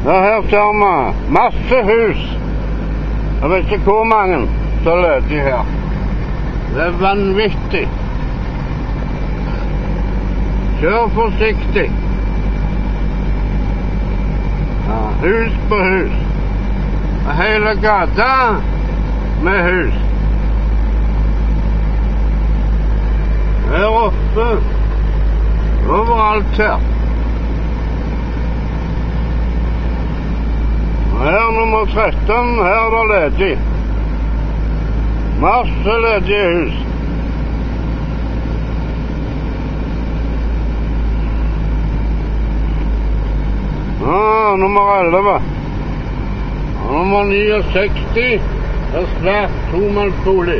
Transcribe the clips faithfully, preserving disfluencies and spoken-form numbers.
Ja, her ser vi masse hus. Jeg vet ikke hvor mange som ledig her. Det er vanvittig. Kjør forsiktig. Ja, hus på hus. Og hele gata med hus. Her oppe. Overalt her. Her nummer tretten, her er det ledig. Masse ledige hus. Ja, nummer elleve. Nummer sekstini, det er svært tomannsbolig.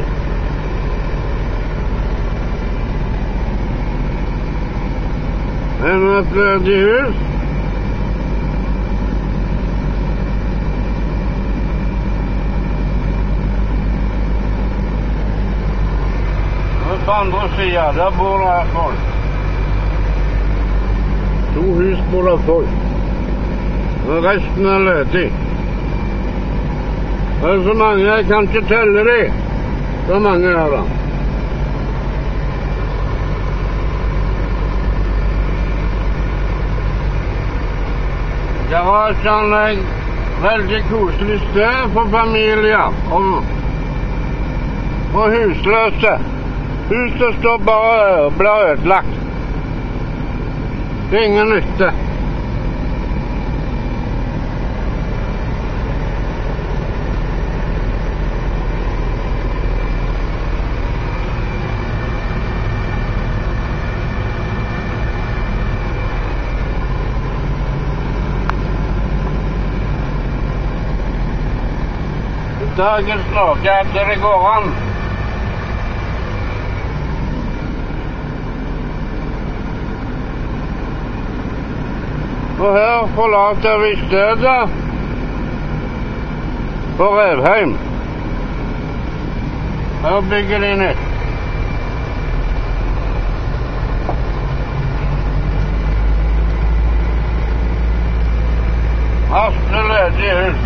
Enda et ledig hus. På andre siden, der bor det her folk. To hus bor det folk. Og resten er ledig. Det er så mange, jeg kan ikke telle de. Så mange er det. Garasjeanlegg, veldig koselig sted for familier og, og husløse. Huset står bare og blir ødelagt. Det er ingen nytte. Dagens Norge at det går an. Og her forlater vi stedet på Revheim. Her bygger de nytt. Masse ledige hus.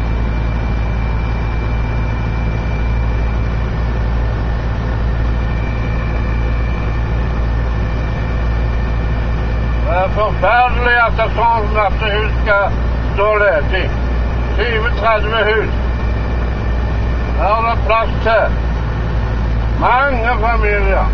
Det er forferdelig at det sånn at hus skal stå ledig. tjue til tretti hus. Her er det plass til mange familier.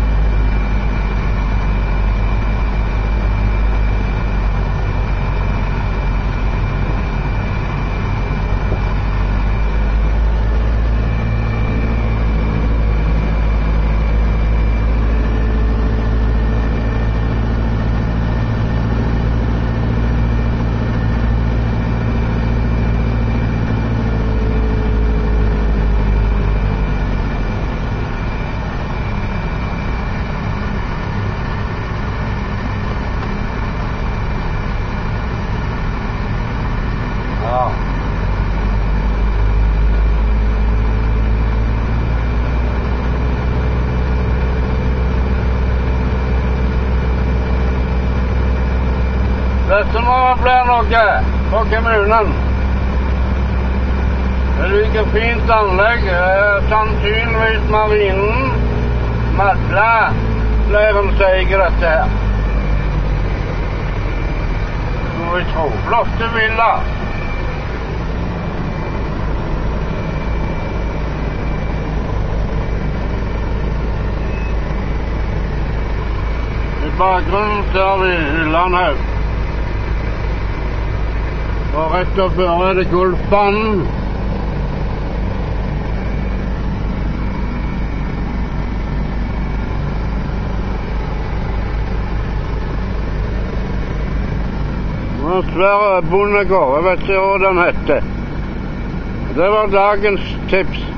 Dette må bli noe på kommunen. Det ligger fint anlegg, sannsynligvis marinen. Madla blir en seger dette her. Så vi tror flotte villa. I bakgrunnen ser vi Hyllandhaug. Og rett og før er det golfbanen. Og en svær bondegård, jeg vet ikke hva den heter. Det var dagens tips.